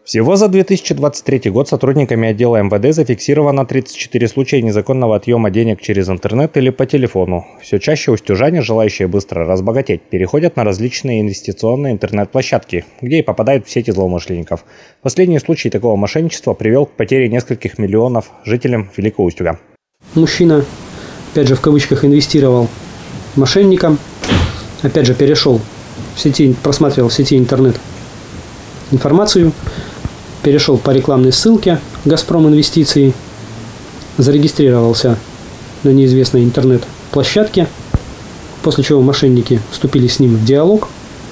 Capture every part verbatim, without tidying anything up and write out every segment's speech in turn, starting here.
Всего за две тысячи двадцать третий год сотрудниками отдела эм вэ дэ зафиксировано тридцать четыре случая незаконного отъема денег через интернет или по телефону. Все чаще устюжане, желающие быстро разбогатеть, переходят на различные инвестиционные интернет-площадки, где и попадают в сети злоумышленников. Последний случай такого мошенничества привел к потере нескольких миллионов жителям Великого Устюга. Мужчина, опять же в кавычках, инвестировал мошенникам, опять же перешел в сети, просматривал в сети интернет информацию, перешел по рекламной ссылке «Газпром Инвестиции», зарегистрировался на неизвестной интернет-площадке, после чего мошенники вступили с ним в диалог,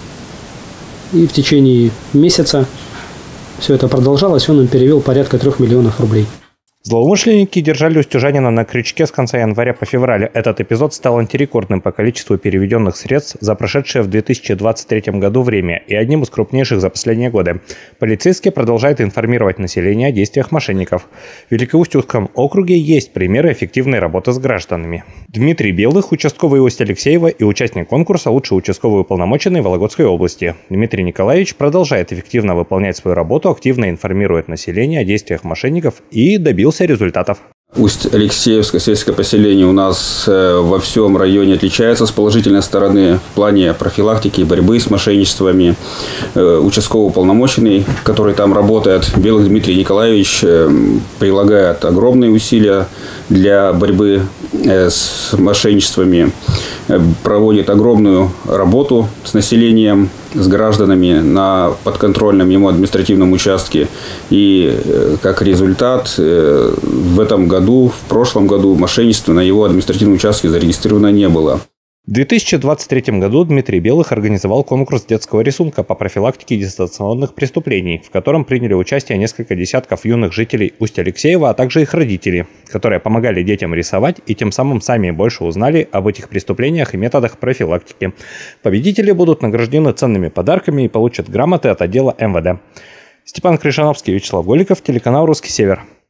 и в течение месяца все это продолжалось, он им перевел порядка трех миллионов рублей. Злоумышленники держали устюжанина на крючке с конца января по февраль. Этот эпизод стал антирекордным по количеству переведенных средств за прошедшее в две тысячи двадцать третьем году время и одним из крупнейших за последние годы. Полицейские продолжают информировать население о действиях мошенников. В Великоустюгском округе есть примеры эффективной работы с гражданами. Дмитрий Белых, участковый Усть-Алексеева и участник конкурса «Лучший участковый уполномоченный Вологодской области». Дмитрий Николаевич продолжает эффективно выполнять свою работу, активно информирует население о действиях мошенников и добился результатов. Усть-Алексеевское сельское поселение у нас во всем районе отличается с положительной стороны в плане профилактики, борьбы с мошенничествами. Участковый уполномоченный, который там работает, Белых Дмитрий Николаевич, прилагает огромные усилия для борьбы с мошенничествами, проводит огромную работу с населением, с гражданами на подконтрольном ему административном участке. И как результат в этом году, в прошлом году мошенничества на его административном участке зарегистрировано не было. В две тысячи двадцать третьем году Дмитрий Белых организовал конкурс детского рисунка по профилактике дистанционных преступлений, в котором приняли участие несколько десятков юных жителей Усть-Алексеева, а также их родители, которые помогали детям рисовать и тем самым сами больше узнали об этих преступлениях и методах профилактики. Победители будут награждены ценными подарками и получат грамоты от отдела эм вэ дэ. Степан Кришановский, Вячеслав Голиков, телеканал «Русский Север».